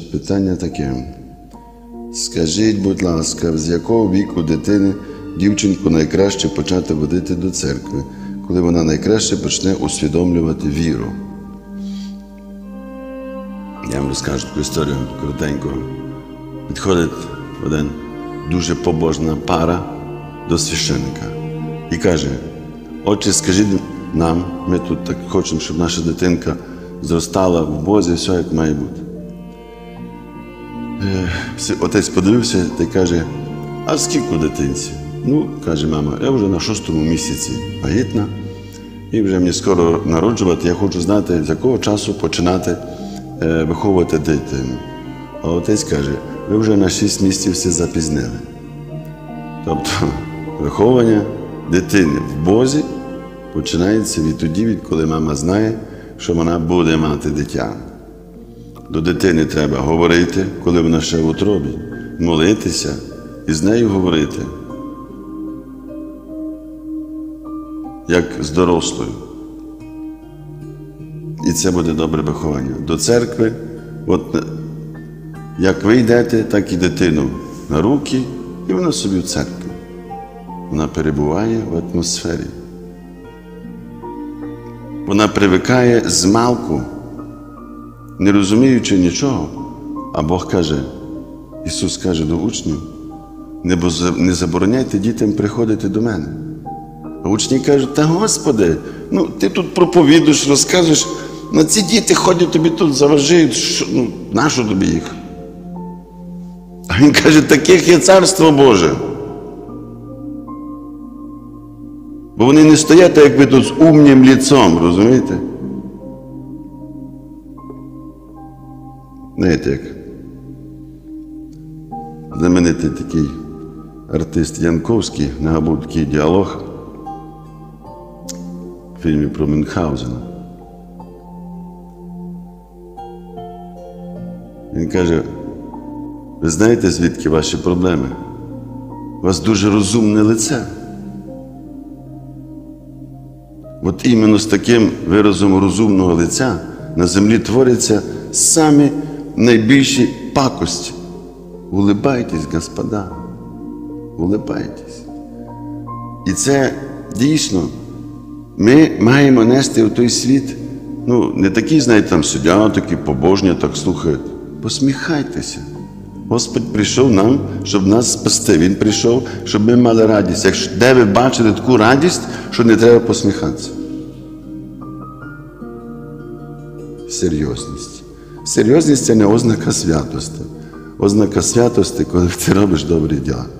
питання таке. Скажіть, будь ласка, з якого віку дитини дівчинку найкраще почати водити до церкви, коли вона найкраще почне усвідомлювати віру? Я вам розкажу таку історію коротенько. Підходить один дуже побожна пара до священника і каже: «Отче, скажіть нам, ми тут так хочемо, щоб наша дитинка зростала в Бозі, все як має бути». Отець подивився та й каже: «А скільки дитинці?» «Ну, – каже мама, – я вже на 6-му місяці вагітна, і вже мені скоро народжувати, я хочу знати, з якого часу починати виховувати дитину». А отець каже: «Ви вже на 6 місяців все запізнили». Тобто виховування дитини в Бозі починається відтоді, відколи мама знає, що вона буде мати дитя. До дитини треба говорити, коли вона ще в утробі, молитися і з нею говорити, як з дорослою. І це буде добре виховання. До церкви, от як ви йдете, так і дитину на руки, і вона собі в церкві. Вона перебуває в атмосфері. Вона привикає змалку, не розуміючи нічого. А Бог каже, Ісус каже до учнів: не забороняйте дітям приходити до мене. А учні кажуть: «Та Господи, ну ти тут проповідуєш, розказуєш, на ці діти ходять, тобі тут заважають, нащо тобі їх?» А Він каже: «Таких є Царство Боже». Бо вони не стоять, як ви тут з умнім ліцом, розумієте? Знаєте, як знаменитий такий артист Янковський нагадав такий діалог в фільмі про Мюнхгаузена. Він каже: «Ви знаєте, звідки ваші проблеми? У вас дуже розумне лице. От іменно з таким виразом розумного лиця на землі творяться самі найбільші пакості. Улибайтесь, господа, улибайтесь». І це дійсно ми маємо нести в той світ, не такі, знаєте, там сидять, такі побожні, так слухають. Посміхайтеся. Господь прийшов нам, щоб нас спасти. Він прийшов, щоб ми мали радість. Якщо де ви бачите таку радість, що не треба посміхатися? Серйозність. Серйозність – це не ознака святості. Ознака святості, коли ти робиш добрі діла.